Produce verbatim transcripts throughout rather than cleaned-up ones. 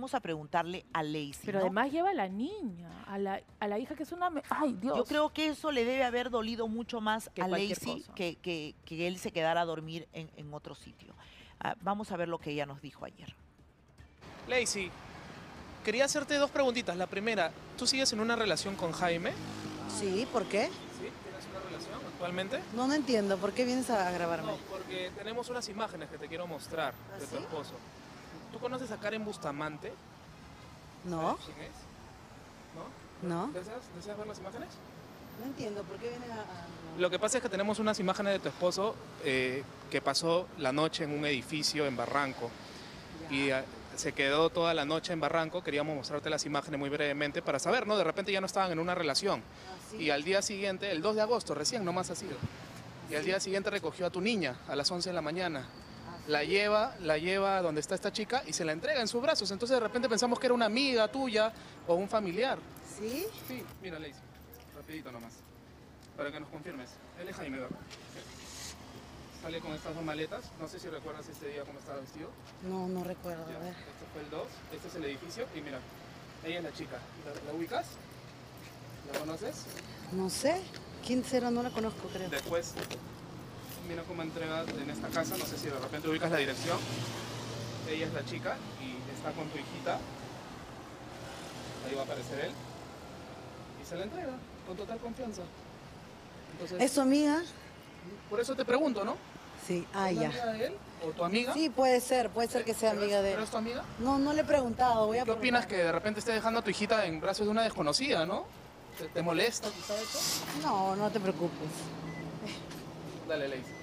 Vamos a preguntarle a Lacey, Pero ¿no? además lleva a la niña, a la, a la hija que es una... me- ¡Ay, Dios! Yo creo que eso le debe haber dolido mucho más Que a cualquier Lacey cosa. que, que, que él se quedara a dormir en, en otro sitio. Ah, vamos a ver lo que ella nos dijo ayer. Lacey, quería hacerte dos preguntitas. La primera, ¿tú sigues en una relación con Jaime? Sí, ¿por qué? ¿Sí? ¿Tienes una relación actualmente? No, no entiendo. ¿Por qué vienes a grabarme? No, porque tenemos unas imágenes que te quiero mostrar ¿Ah, de tu sí? esposo. ¿Tú conoces a Karen Bustamante? No, ¿Sabes quién es? no. ¿No? ¿Deseas, ¿Deseas ver las imágenes? No entiendo. ¿Por qué vienes a...? a- Lo que pasa es que tenemos unas imágenes de tu esposo eh, que pasó la noche en un edificio en Barranco. Ya. Y eh, se quedó toda la noche en Barranco. Queríamos mostrarte las imágenes muy brevemente para saber, ¿no? De repente ya no estaban en una relación. ¿Ah, sí? Y al día siguiente, el dos de agosto, recién nomás ha sido. Y al Sí. día siguiente recogió a tu niña a las once de la mañana. ¿Ah, La sí? lleva, la lleva a donde está esta chica y se la entrega en sus brazos. Entonces de repente pensamos que era una amiga tuya o un familiar. ¿Sí? Sí, mira, Lacey, rapidito nomás, para que nos confirmes. Él es Jaime, ¿verdad? Sale con estas dos maletas. No sé si recuerdas ese día cómo estaba vestido. No, no recuerdo. Ya, A ver. este fue el dos, este es el edificio y mira, ella es la chica. ¿La, la ubicas? ¿La conoces? No sé. ¿Quién será? No la conozco, creo. Después, mira cómo entrega en esta casa, no sé si de repente ubicas la dirección. Ella es la chica y está con tu hijita. Ahí va a aparecer él. Y se la entrega con total confianza. Entonces, ¿Es su amiga? por eso te pregunto, ¿no? Sí. Ah, ¿Es la ya. amiga de él o tu amiga? Sí, puede ser. Puede ser que sea ¿Pero amiga es- de ¿Pero él. es tu amiga? No, no le he preguntado. Voy a ¿Qué opinas preguntar. que de repente esté dejando a tu hijita en brazos de una desconocida, no? ¿Te, te molesta quizá eso? No, no te preocupes. Dale, Lacey.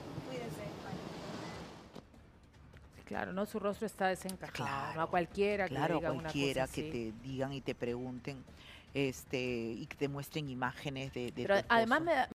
Sí, claro, ¿no? Su rostro está desencajado. Claro, ¿No? A cualquiera que Claro, le diga una cualquiera cosa que así. te digan y te pregunten este, y que te muestren imágenes de, de Pero tu además esposo. me da,